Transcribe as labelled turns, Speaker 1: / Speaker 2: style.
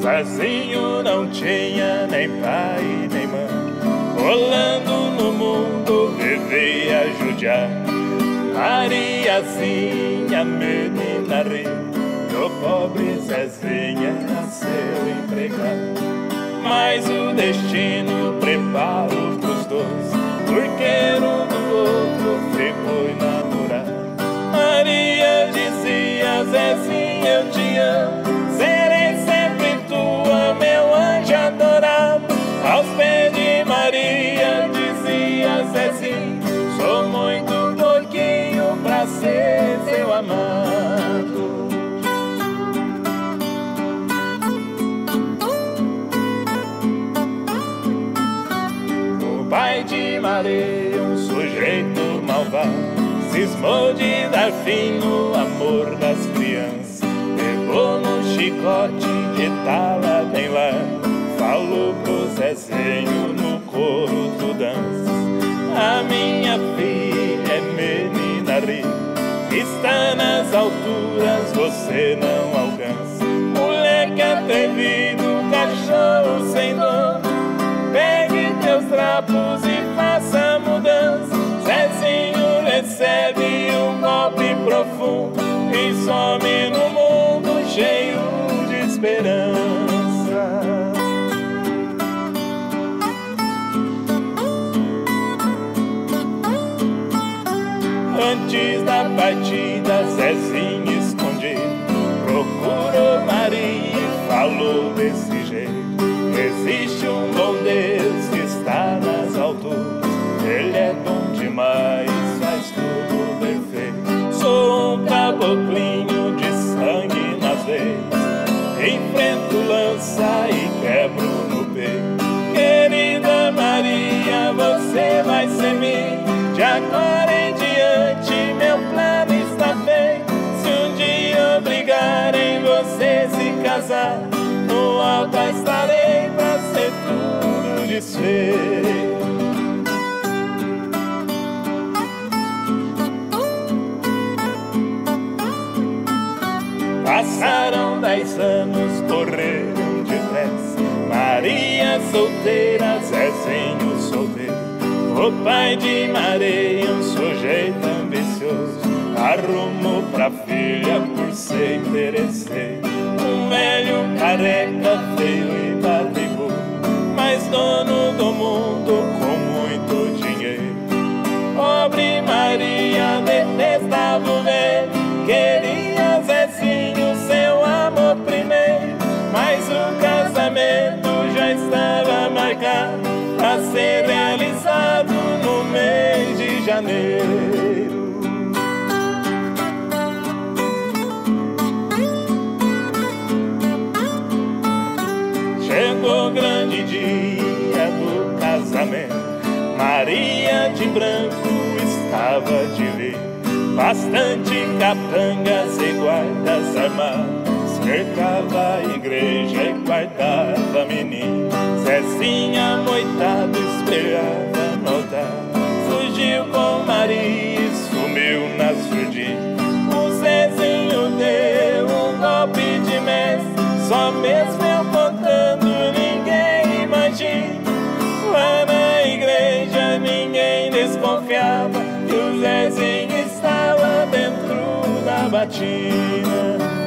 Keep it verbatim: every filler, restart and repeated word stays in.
Speaker 1: Zezinho não tinha nem pai nem mãe, rolando no mundo vivia judiar. Mariazinha, menina rica, o pobre Zezinha nasceu empregado. Mas o destino preparou pros dois, porque um do outro ficou enamorado. Maria dizia: Zezinha, eu te amo, serei sempre tua, meu anjo adorado. Aos pés de Maria dizia Zezinho: sou muito pouquinho pra ser seu amado. O pai de Maria, um sujeito malvado, cismou de dar fim no amor das crianças. Pegou no chicote que tava bem lá, falou pro Zezinho no coro do dança: a minha filha é menina rica, está nas alturas, você não alcança. Moleque atrevido, cachorro sem dono, pegue teus trapos e faça mudança. Zezinho recebe um golpe profundo e some no mundo cheio de esperança. Antes da partida, Zezinho escondido procurou Maria e falou desse jeito: existe um bom Deus que está nas alturas, Ele é bom demais, faz tudo perfeito. Sou um caboclinho de sangue nas veias, enfrento lança e quebro no peito. Querida Maria, você vai ser minha, de agora em diante meu plano está feito. Se um dia obrigarem você se casar, no altar estarei pra ser tudo desfeito. Passaram dez anos, correram depressa. Maria solteira, Zezinho solteiro. O pai de Maria, um sujeito ambicioso, arrumou pra filha por ser interesseiro um velho careca, feio e barrigudo, mas dono do mundo com muito dinheiro. Pobre Maria detestava o velho, queria Zezinho, seu amor primeiro. Mas o casamento já estava marcado pra ser realizado no mês de janeiro. Chegou o grande dia do casamento, Maria de branco estava de ver, bastante capangas e guardas armados, cercava a igreja e guardava a menina. Zezinha moitado esperava no altar, fugiu com Maria e sumiu na surdina. O Zezinho deu um golpe de mestre, só mesmo eu contando ninguém imagina. Lá na igreja ninguém desconfiava que o Zezinho estava dentro da batina.